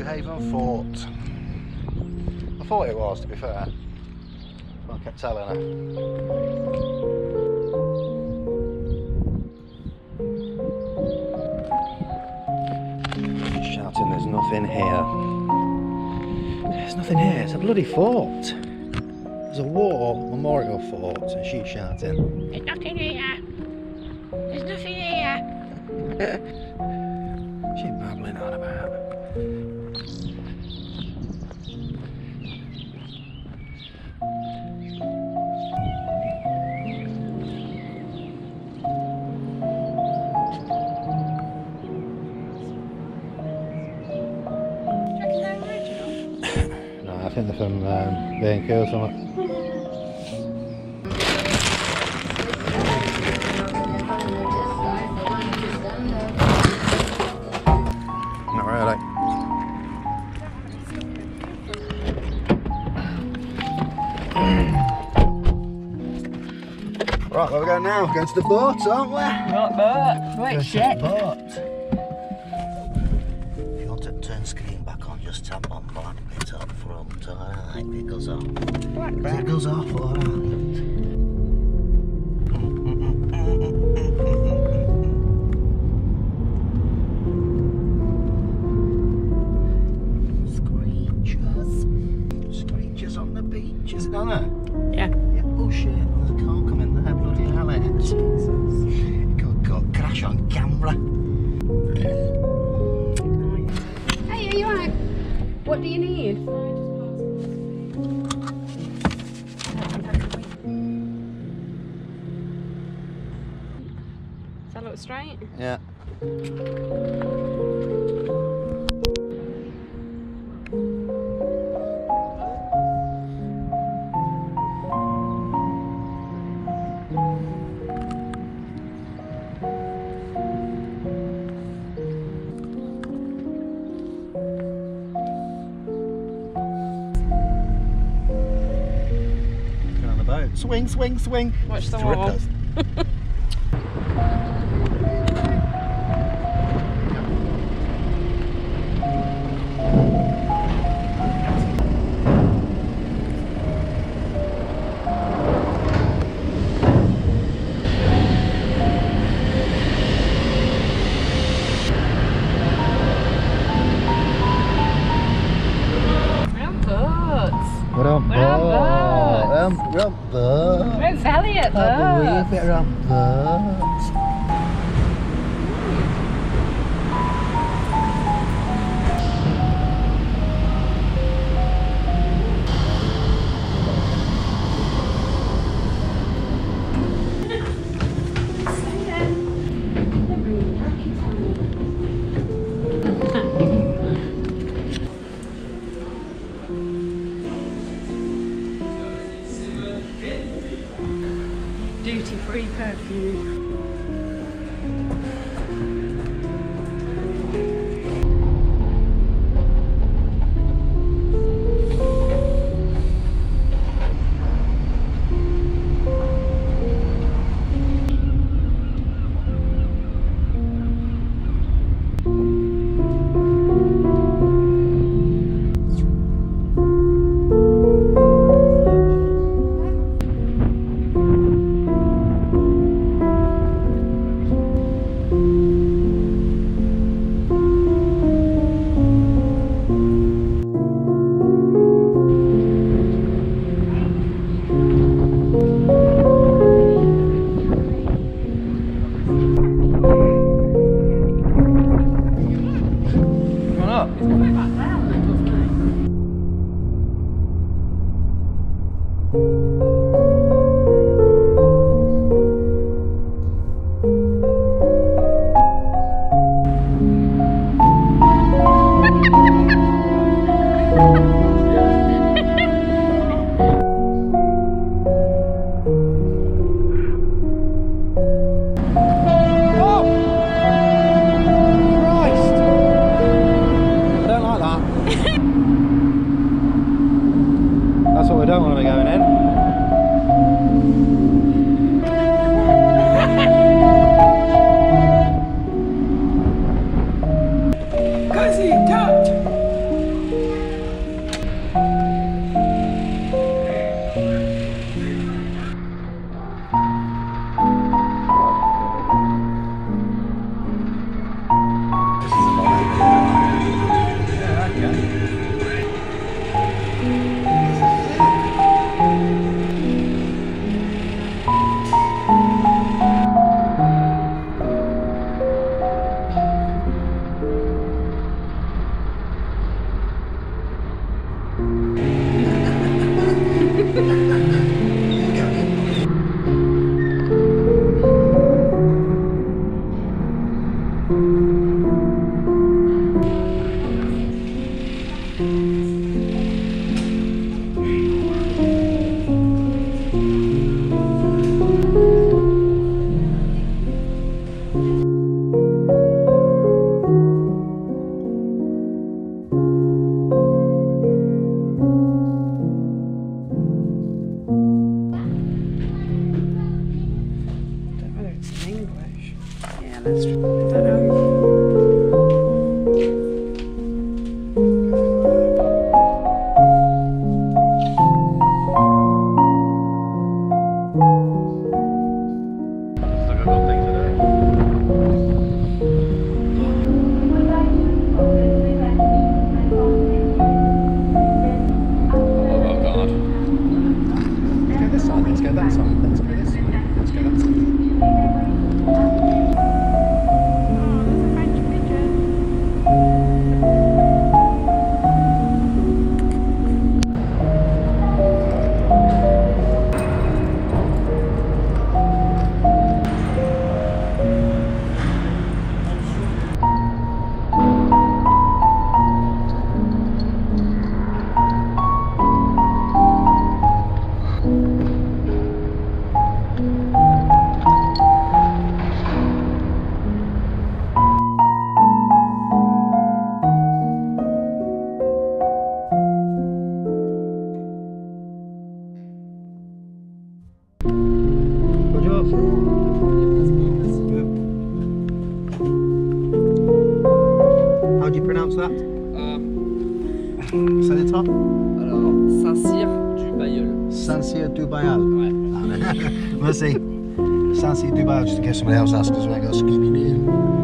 Haven Fort. I thought it was, to be fair. I kept telling her. Shouting, there's nothing here. There's nothing here, it's a bloody fort. There's a war memorial fort, and she's shouting, there's nothing here. There's nothing here. She's babbling on about. I think they're from being killed or something. Not really. Right, where we going now? We're going to the boat, aren't we? Not boat. Wait, shit. Boat. If you want to turn screen back on, just tap on black bit up front, alright? It goes off. Black It goes off, alright. Screechers on the beach, isn't there? Yeah. Yeah. Oh shit, there's a car coming there, bloody hell. Jesus. Got crash on camera. Hey, are you alright? What do you need? Does that look straight? Yeah. Swing, swing, swing. Watch the wall. We're on boat. We're on boat. We're in Ferry at We're on boat. Duty-free perfume. That's what we don't want to be going in. Cause he touched. pronounce that? Say the top. Alors, Saint-Cyr du Bailleul. Saint-Cyr du Bailleul. Ouais. We'll see. Saint-Cyr du Bailleul, just in case somebody else asks us when I go Scooby Doo.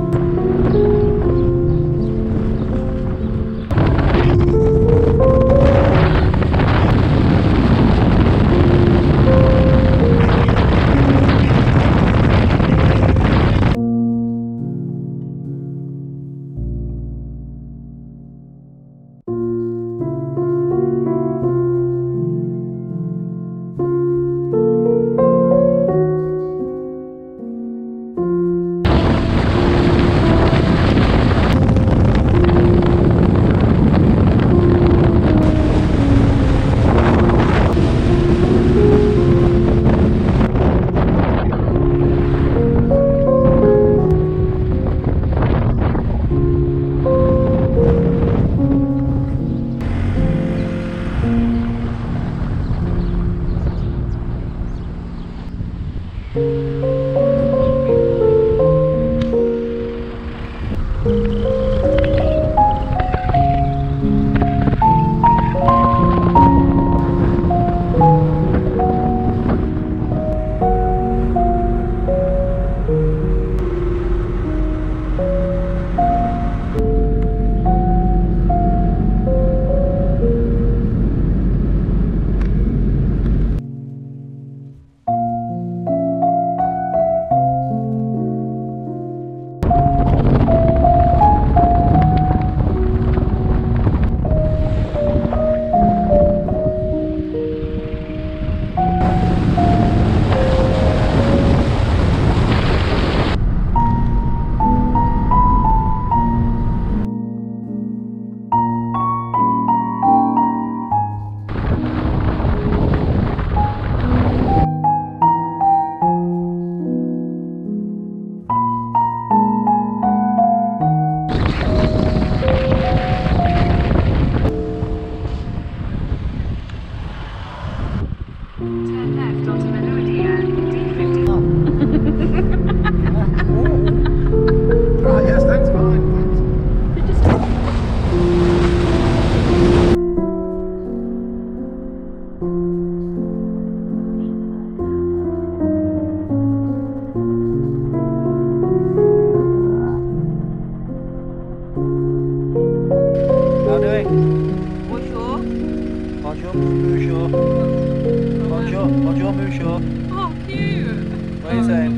Bonjour, Bonjour. Oh, cute. What are you saying?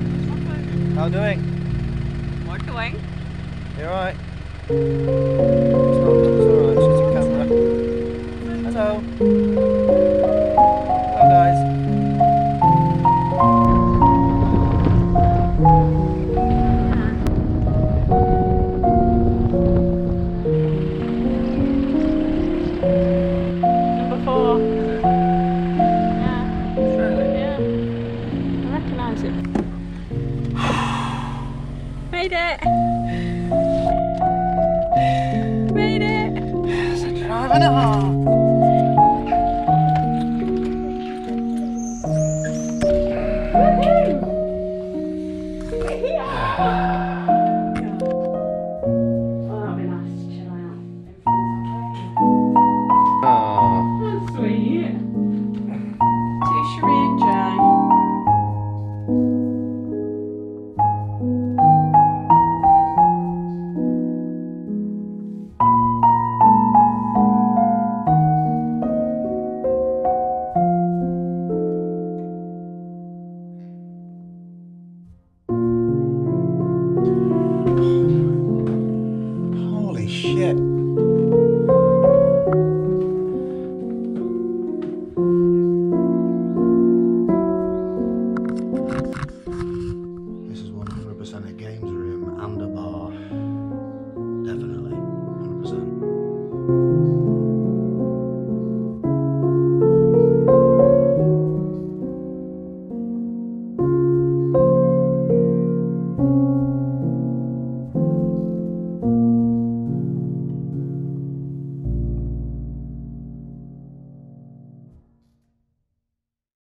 How doing? What doing? You alright? It's alright, it's just a camera. Hello. Hello guys. Number 4. Yeah. Really? Yeah. I recognise it. Made it! Made it! It's a drive and a half.